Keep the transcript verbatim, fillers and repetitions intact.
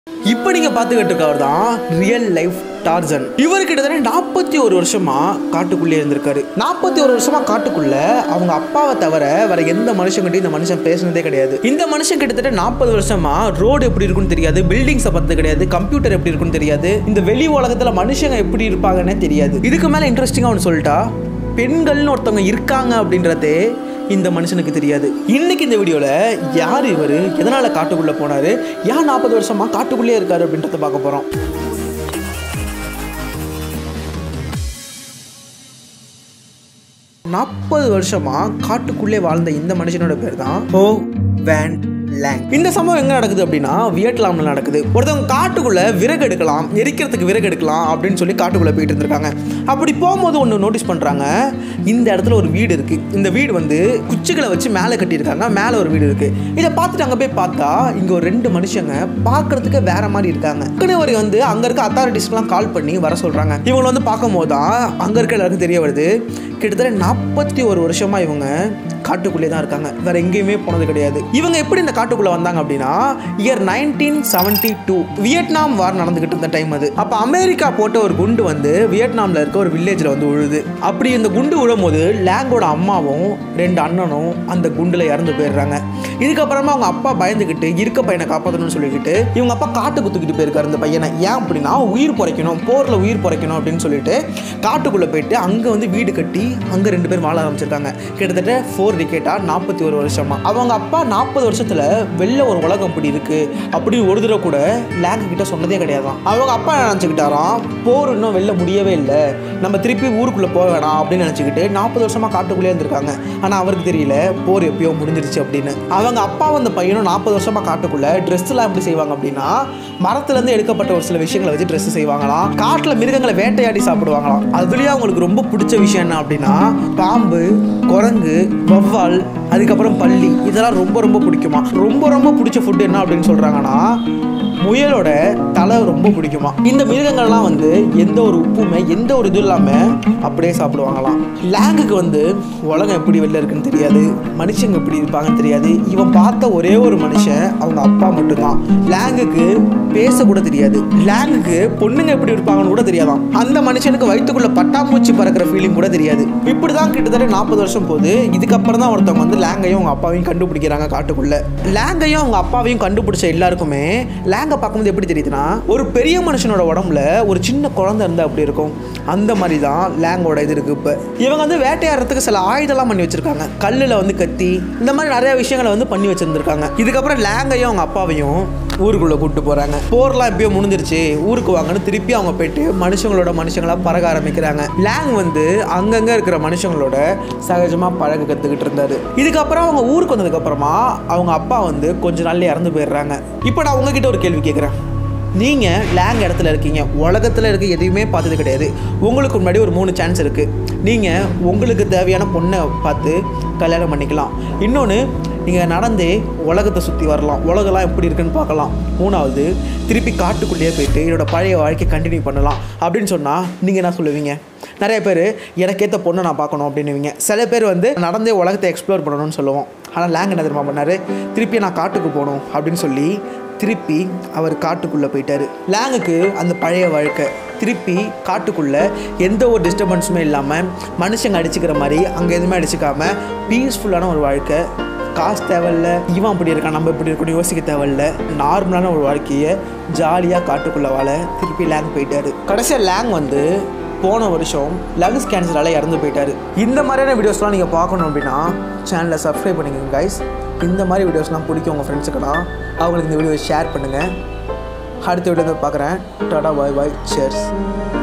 இப்போ நீங்க பாத்துக்கிட்டு இருக்கவர் தான் ரியல் லைஃப் டார்சன். இவர் கிட்டத்தட்ட நாற்பத்தி ஒரு வருஷமா காட்டுக்குள்ளே இருந்திருக்காரு. நாற்பத்தி ஒரு வருஷமா காட்டுக்குள்ள அவங்க அப்பாவை தவிர வேற எந்த மனுஷங்கிட்டையும் இந்த மனுஷன் பேசினதே கிடையாது. இந்த மனுஷன் கிட்டத்தட்ட நாற்பது வருஷமா ரோடு எப்படி இருக்குன்னு தெரியாது, பில்டிங்ஸை பத்தி கிடையாது, கம்ப்யூட்டர் எப்படி இருக்குன்னு தெரியாது, இந்த வெளி உலகத்துல மனுஷங்க எப்படி இருப்பாங்கன்னே தெரியாது. இதுக்கு மேல இன்ட்ரெஸ்டிங்கா ஒன்று சொல்லிட்டா, பெண்கள்னு ஒருத்தவங்க இருக்காங்க அப்படின்றதே இந்த மனுஷனுக்கு தெரியாது. இன்னைக்கு இந்த வீடியோல யார் இவர், எதனால காட்டுக்குள்ள போனாரு, யார் நாற்பது வருஷமா காட்டுக்குள்ளே இருக்காரு அப்படின்றத பார்க்க போறோம். நாற்பது வருஷமா காட்டுக்குள்ளே வாழ்ந்த இந்த மனுஷனோட பேர் தான் ஹோ வேன் லேங். இந்த சம்பவம் எங்க நடக்குது அப்படின்னா வியட்நாம்ல நடக்குது. ஒருத்தவங்க காட்டுக்குள்ள விறகு எடுக்கலாம், எரிக்கிறதுக்கு விறகு எடுக்கலாம் அப்படின்னு சொல்லி காட்டுக்குள்ள போயிட்டு இருந்திருக்காங்க. அப்படி போகும்போது ஒன்று நோட்டீஸ் பண்றாங்க, இந்த இடத்துல ஒரு வீடு இருக்கு. இந்த வீடு வந்து குச்சிகளை வச்சு மேலே கட்டியிருக்காங்க, மேலே ஒரு வீடு இருக்கு. இதை பார்த்துட்டு அங்கே போய் பார்த்தா இங்க ஒரு ரெண்டு மனுஷங்க பார்க்கறதுக்கு வேற மாதிரி இருக்காங்க. கணவர் வந்து அங்க இருக்க அத்தாரிட்டிஸ்லாம் கால் பண்ணி வர சொல்றாங்க. இவங்க வந்து பார்க்கும் போது தான் அங்க இருக்க எல்லாருக்கும் தெரிய வருது, கிட்டத்தட்ட நாற்பத்தி ஒரு வருஷமா இவங்க காட்டுக்குள்ளே தான் இருக்காங்க, வேற எங்கேயுமே போனது கிடையாது. இவங்க எப்படி இந்த காட்டுக்குள்ள வந்தாங்க அப்படின்னா year nineteen seventy two Vietnam war நடந்துகிட்டு இருந்த டைம் அது. அப்ப அமெரிக்கா போட்ட ஒரு குண்டு வந்து வியட்நாம்ல இருக்க ஒரு வில்லேஜ்ல வந்து விழுது. அப்படி இந்த குண்டு விழும்போது லேங்கோட அம்மாவும் ரெண்டு அண்ணனும் அந்த குண்டுல இறந்து போயிடுறாங்க. இதுக்கப்புறமா அவங்க அப்பா பயந்துக்கிட்டு இருக்க பையனை காப்பாற்றணும்னு சொல்லிக்கிட்டு இவங்க அப்பா காட்டுக்கு தூக்கிட்டு போயிருக்காரு இந்த பையனை. ஏன் அப்படின்னா உயிர் பொறைக்கணும், போர்ல உயிர் பொறைக்கணும் அப்படின்னு சொல்லிட்டு காட்டுக்குள்ள போயிட்டு அங்க வந்து வீடு கட்டி அங்க ரெண்டு பேரும் வாழ ஆரம்பிச்சிருக்காங்க. கிட்டத்தட்ட ஃபோர் டிகேட்டா நாற்பத்தி ஒரு வருஷமா. அவங்க அப்பா நாற்பது வருஷத்துல வெளில ஒரு உலகம் இப்படி இருக்கு அப்படி ஒரு தடவை கூட லேங் கிட்ட சொன்னதே கிடையாதான். அவங்க அப்பா நினைச்சுக்கிட்டாராம், போர் இன்னும் வெளில முடியவே இல்லை, நம்ம திருப்பி ஊருக்குள்ள போக வேணாம் அப்படின்னு நினைச்சுக்கிட்டு நாற்பது வருஷமா காட்டுக்குள்ளே இருந்திருக்காங்க. ஆனா அவருக்கு தெரியல போர் எப்பயோ முடிஞ்சிருச்சு அப்படின்னு. அவங்க அப்பா அந்த பையனும் நாற்பது வருஷமா காட்டுக்குள்ள ட்ரெஸ் எல்லாம் எப்படி செய்வாங்க அப்படின்னா மரத்துல இருந்து எடுக்கப்பட்ட ஒரு சில விஷயங்களை வச்சு ட்ரெஸ் செய்வாங்களாம். காட்டுல மிருகங்களை வேட்டையாடி சாப்பிடுவாங்களாம். அதுலயே அவங்களுக்கு ரொம்ப பிடிச்ச விஷயம் என்ன அப்படின்னா பாம்பு, குரங்கு, வவ்வால், அதுக்கப்புறம் பள்ளி, இதெல்லாம் ரொம்ப ரொம்ப பிடிக்குமா. ரொம்ப ரொம்ப பிடிச்ச ஃபுட் என்ன அப்படின்னு சொல்றாங்கன்னா முயலோட தலை ரொம்ப பிடிக்குமா. இந்த மிருகங்கள்லாம் வந்து எந்த ஒரு உப்புமே எந்த ஒரு இது இல்லாமல் அப்படியே சாப்பிடுவாங்களாம். லேங்குக்கு வந்து உலகம் எப்படி வெளில இருக்குன்னு தெரியாது, மனுஷங்க எப்படி இருப்பாங்கன்னு தெரியாது. இவன் பார்த்த ஒரே ஒரு மனுஷன் அவங்க அப்பா மட்டும்தான். லேங்குக்கு பேசக்கூட தெரியாது, லேங்குக்கு பொண்ணுங்க எப்படி இருப்பாங்கன்னு கூட தெரியாதான். அந்த மனுஷனுக்கு வயிற்றுக்குள்ள பட்டாம்பூச்சி பறக்கிற ஃபீலிங் கூட தெரியாது. இப்படிதான் கிட்டத்தட்ட நாற்பது வருஷம் போது. இதுக்கப்புறம் தான் ஒருத்தவங்க வந்து லேங்கையும் அவங்க அப்பாவையும் கண்டுபிடிக்கிறாங்க காட்டுக்குள்ள. லேங்கையும் அவங்க அப்பாவையும் கண்டுபிடிச்ச எல்லாருக்குமே லேங் பார்க்கும்போது எப்படி தெரியுதுன்னா ஒரு பெரிய மனுஷனோட உடம்புல ஒரு சின்ன குழந்தை இருந்தா அப்படி இருக்கும். அந்த மாதிரி தான் லேங்கோட இது இருக்கு. இப்போ இவங்க வந்து வேட்டையாடுறதுக்கு சில ஆயுதம்லாம் பண்ணி வச்சிருக்காங்க. கல்லுல வந்து கத்தி, இந்த மாதிரி நிறைய விஷயங்களை வந்து பண்ணி வச்சிருந்திருக்காங்க. இதுக்கப்புறம் லேங்கையும் அவங்க அப்பாவையும் ஊருக்குள்ள கூப்பிட்டு போறாங்க. போர்லாம் எப்பயோ முடிஞ்சிருச்சு, ஊருக்கு வாங்கன்னு திருப்பி அவங்க போயிட்டு மனுஷங்களோட மனுஷங்களா பழக ஆரம்பிக்கிறாங்க. லேங் வந்து அங்கங்க இருக்கிற மனுஷங்களோட சகஜமா பழக கத்துக்கிட்டு இருந்தாரு. இதுக்கப்புறம் அவங்க ஊருக்கு வந்ததுக்கு அப்புறமா அவங்க அப்பா வந்து கொஞ்ச நாள்ல இறந்து போயிடுறாங்க. இப்போ நான் உங்ககிட்ட ஒரு கேள்வி கேட்குறேன். நீங்கள் லேங் இடத்துல இருக்கீங்க, உலகத்தில் இருக்க எதையுமே பார்த்தது கிடையாது. உங்களுக்கு முன்னாடி ஒரு மூணு சான்ஸ் இருக்குது. நீங்கள் உங்களுக்கு தேவையான பொண்ணை பார்த்து கல்யாணம் பண்ணிக்கலாம். இன்னொன்று, நீங்கள் நடந்தே உலகத்தை சுற்றி வரலாம், உலகெல்லாம் எப்படி இருக்குன்னு பார்க்கலாம். மூணாவது, திருப்பி காட்டுக்குள்ளேயே போயிட்டு என்னோட பழைய வாழ்க்கையை கண்டினியூ பண்ணலாம் அப்படின்னு சொன்னால் நீங்கள் என்ன சொல்லுவீங்க? நிறைய பேர் எனக்கேற்ற பொண்ணை நான் பார்க்கணும் அப்படின்னுவீங்க. சில பேர் வந்து நடந்தே உலகத்தை எக்ஸ்ப்ளோர் பண்ணணும்னு சொல்லுவோம். ஆனால் லேங் என்ன தெரியுமா பண்ணார்? திருப்பி நான் காட்டுக்கு போகணும் அப்படின்னு சொல்லி திருப்பி அவர் காட்டுக்குள்ளே போயிட்டார். லேங்குக்கு அந்த பழைய வாழ்க்கை திருப்பி காட்டுக்குள்ளே எந்த ஒரு டிஸ்டர்பன்ஸுமே இல்லாமல் மனுஷங்க அடிச்சுக்கிற மாதிரி அங்கே எதுவுமே அடிச்சுக்காமல் பீஸ்ஃபுல்லான ஒரு வாழ்க்கை. காசு தேவையில்ல, இவன் அப்படி இருக்கான் நம்ம இப்படி இருக்கணும் யோசிக்க தேவையில்ல, நார்மலான ஒரு வாழ்க்கையை ஜாலியாக காட்டுக்குள்ளே வாழ திருப்பி லேங் போயிட்டார். கடைசியாக லேங் வந்து போன வருஷம் லங்ஸ் கேன்சரால் இறந்து போயிட்டார். இந்த மாதிரியான வீடியோஸ்லாம் நீங்கள் பார்க்கணும் அப்படின்னா சேனலை சப்ஸ்கிரைப் பண்ணிக்கோங்க கைஸ். இந்த மாதிரி வீடியோஸ்லாம் பிடிக்கும் உங்கள் ஃப்ரெண்ட்ஸுக்கெல்லாம், அவங்களுக்கு இந்த வீடியோவை ஷேர் பண்ணுங்கள். அடுத்த வீடியோ பார்க்குறேன். Tata bye bye, chairs.